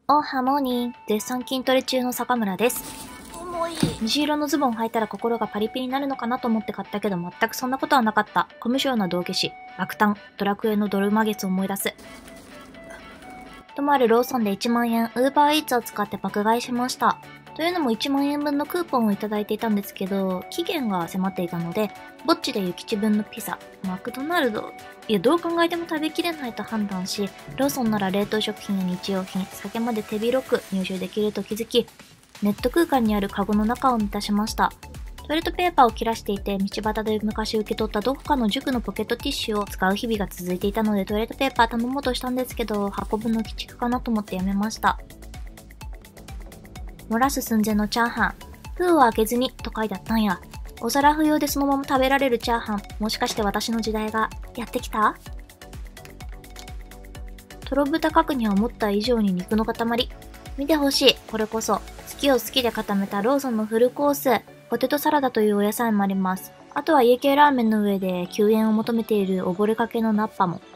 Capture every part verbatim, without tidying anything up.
おはモーニー、絶賛筋トレ中の坂村です。 重い。 虹色のズボン履いたら心がパリピになるのかなと思って買ったけど全くそんなことはなかった。コミュ障な道化師、爆誕、ドラクエのドルマ月を思い出す。ともあるローソンでいちまんえん、ウーバーイーツを使って爆買いしました。というのもいちまんえんぶんのクーポンをいただいていたんですけど、期限が迫っていたので、ぼっちで諭吉分のピザ、マクドナルド、いやどう考えても食べきれないと判断し、ローソンなら冷凍食品や日用品、酒まで手広く入手できると気づき、ネット空間にあるカゴの中を満たしました。トイレットペーパーを切らしていて、道端で昔受け取ったどこかの塾のポケットティッシュを使う日々が続いていたので、トイレットペーパー頼もうとしたんですけど、運ぶの鬼畜かなと思ってやめました。漏らす寸前のチャーハン。封を開けずにと書いてあったんや。お皿不要でそのまま食べられるチャーハン。もしかして私の時代がやってきた？とろ豚角煮は思った以上に肉の塊。見てほしい。これこそ。好きを好きで固めたローソンのフルコース。ポテトサラダというお野菜もあります。あとは家系ラーメンの上で救援を求めている溺れかけのナッパも。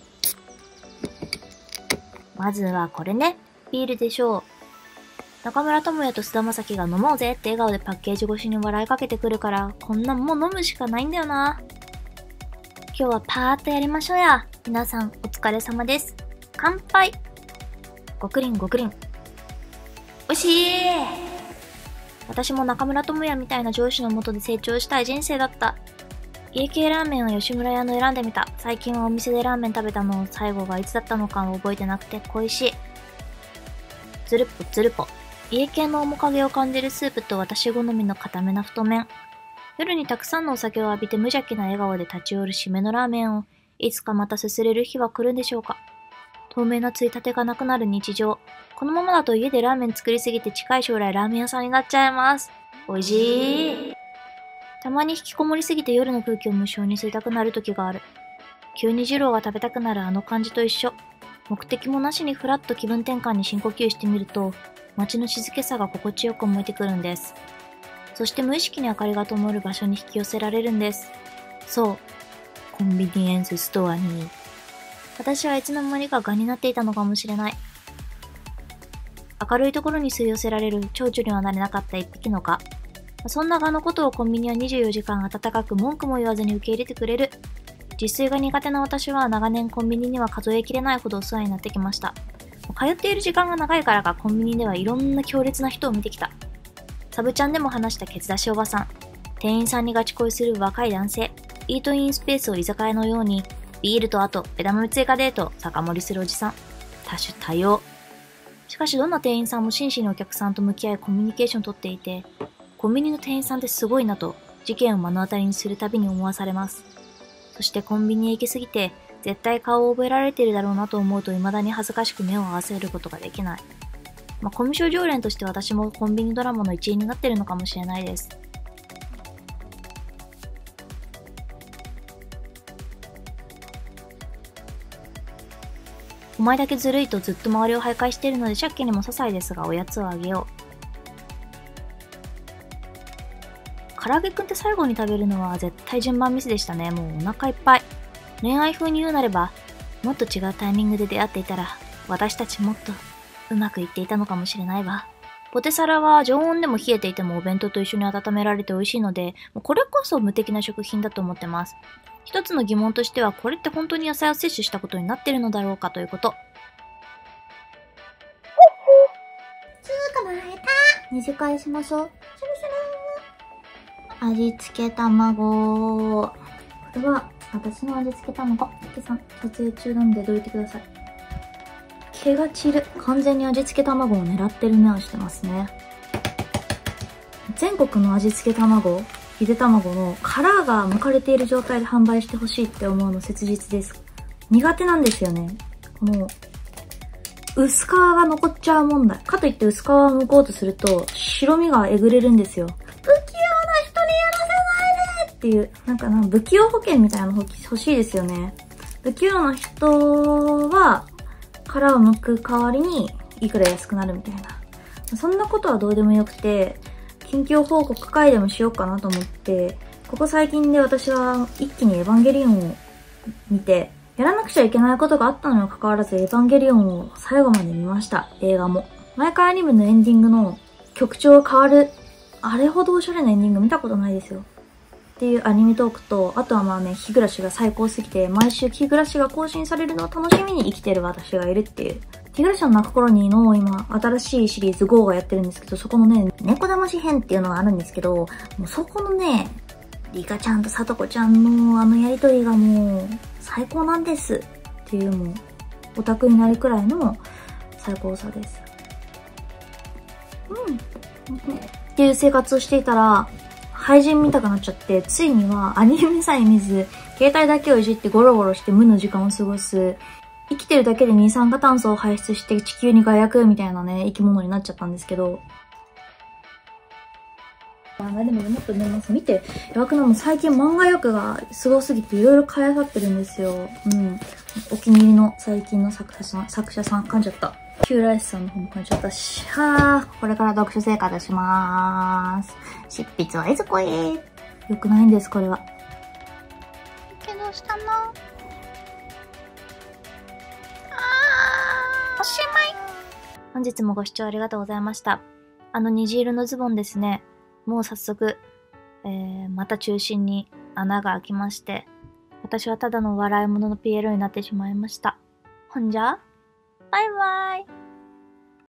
まずはこれね。ビールでしょう。中村智也と菅田将暉が飲もうぜって笑顔でパッケージ越しに笑いかけてくるから、こんなんもう飲むしかないんだよな。今日はパーッとやりましょうや。皆さんお疲れ様です。乾杯。ごくりんごくりん。おいしい。私も中村智也みたいな上司の下で成長したい人生だった。家系ラーメンは吉村屋の選んでみた。最近はお店でラーメン食べたの最後がいつだったのか覚えてなくて恋しい。ずるっぽずるぽ。家系の面影を感じるスープと私好みの固めな太麺。夜にたくさんのお酒を浴びて無邪気な笑顔で立ち寄る締めのラーメンを、いつかまたすすれる日は来るんでしょうか。透明なついたてがなくなる日常。このままだと家でラーメン作りすぎて近い将来ラーメン屋さんになっちゃいます。おいしい。たまに引きこもりすぎて夜の空気を無性に吸いたくなる時がある。急に二郎が食べたくなるあの感じと一緒。目的もなしにふらっと気分転換に深呼吸してみると、街の静けさが心地よく思えてくるんです。そして無意識に明かりが灯る場所に引き寄せられるんです。そう。コンビニエンスストアに。私はいつの間にか蛾になっていたのかもしれない。明るいところに吸い寄せられる蝶々にはなれなかった一匹の蛾。そんな蛾のことをコンビニはにじゅうよじかん温かく文句も言わずに受け入れてくれる。自炊が苦手な私は長年コンビニには数えきれないほどお世話になってきました。通っている時間が長いからかコンビニではいろんな強烈な人を見てきた。サブチャンでも話したケツ出しおばさん、店員さんにガチ恋する若い男性、イートインスペースを居酒屋のように、ビールとあと枝豆追加デート、酒盛りするおじさん、多種多様。しかしどんな店員さんも真摯にお客さんと向き合いコミュニケーションをとっていて、コンビニの店員さんってすごいなと、事件を目の当たりにするたびに思わされます。そしてコンビニへ行きすぎて、絶対顔を覚えられているだろうなと思うと未だに恥ずかしく目を合わせることができない。まあ、コミュ障常連として私もコンビニドラマの一員になっているのかもしれないです。お前だけずるいとずっと周りを徘徊しているので借金にも些細ですがおやつをあげよう。唐揚げくんって最後に食べるのは絶対順番ミスでしたね。もうお腹いっぱい。恋愛風に言うなれば、もっと違うタイミングで出会っていたら、私たちもっとうまくいっていたのかもしれないわ。ポテサラは常温でも冷えていてもお弁当と一緒に温められて美味しいので、これこそ無敵な食品だと思ってます。一つの疑問としては、これって本当に野菜を摂取したことになっているのだろうかということ。 捕まえた。 二次会しましょう。味付け卵。これは、私の味付け卵。ケさん、撮影中なんでどいてください。毛が散る。完全に味付け卵を狙ってる目をしてますね。全国の味付け卵、ゆで卵の殻が剥かれている状態で販売してほしいって思うの切実です。苦手なんですよね。この、薄皮が残っちゃう問題。かといって薄皮を剥こうとすると、白身がえぐれるんですよ。っていう、なんかな、不器用保険みたいなの欲しいですよね。不器用な人は、殻を剥く代わりに、いくら安くなるみたいな。そんなことはどうでもよくて、近況報告会でもしようかなと思って、ここ最近で私は一気にエヴァンゲリオンを見て、 やらなくちゃいけないことがあったのにもかかわらず、エヴァンゲリオンを最後まで見ました。映画も。前からアニメのエンディングの曲調が変わる、あれほどおしゃれなエンディング見たことないですよ。っていうアニメトークと、あとはまあね、日暮らしが最高すぎて、毎週日暮らしが更新されるのを楽しみに生きてる私がいるっていう。日暮らしの泣く頃にの今、新しいシリーズ ゴー がやってるんですけど、そこのね、猫騙し編っていうのがあるんですけど、もうそこのね、リカちゃんとさとこちゃんのあのやりとりがもう、最高なんですっていうもう、オタクになるくらいの最高さです。うん。っていう生活をしていたら、廃人見たくなっちゃって、ついにはアニメさえ見ず、携帯だけをいじってゴロゴロして無の時間を過ごす、生きてるだけで二酸化炭素を排出して地球に害悪みたいなね、生き物になっちゃったんですけど。漫画でももっと見ます。見て、やばくなも最近漫画欲がすごすぎていろいろ買い漁ってるんですよ。うん。お気に入りの最近の作者さん、作者さん噛んじゃった。キューライスさんの方も噛んじゃったし。はぁ、これから読書生活しまーす。執筆はえずこへ。よくないんです、これは。 けどしたの。おしまい。 本日もご視聴ありがとうございました。あの虹色のズボンですね。もう早速、えー、また中心に穴が開きまして、私はただの笑い物の ピーエル になってしまいました。ほんじゃ、バイバイ。